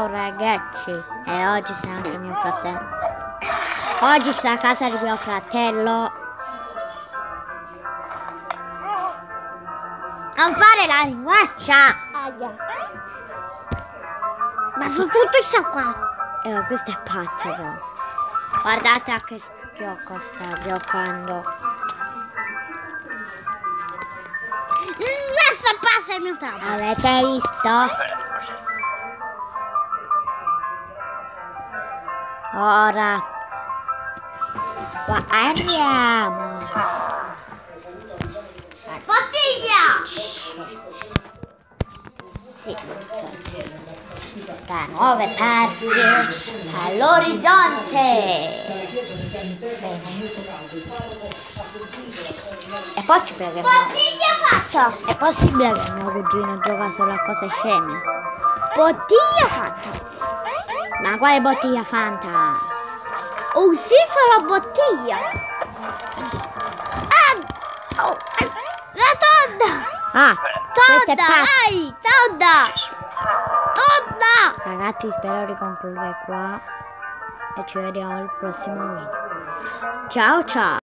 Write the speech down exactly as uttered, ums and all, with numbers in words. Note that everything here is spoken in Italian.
ragazzi, e oggi c'è anche mio fratello. Oggi sta a casa di mio fratello. Non fare la linguaccia! Ma soprattutto sta qua. Eh, questo è pazzo però. Guardate a che gioco sta giocando. Questa passa il mio tavolo. Avete visto? Ora qua andiamo. Bottiglia! Sì, da nuove parti all'orizzonte. Bene. È possibile che bottiglia fatta! È possibile che mio cugino gioca solo a cose sceme? Bottiglia fatta! Ma quale bottiglia Fanta? Oh sì, solo bottiglia! Ah! Oh, la tonda! Ah! Tonda! Vai! Tonda! Tonda! Ragazzi, spero di concludere qua e ci vediamo al prossimo video. Ciao ciao!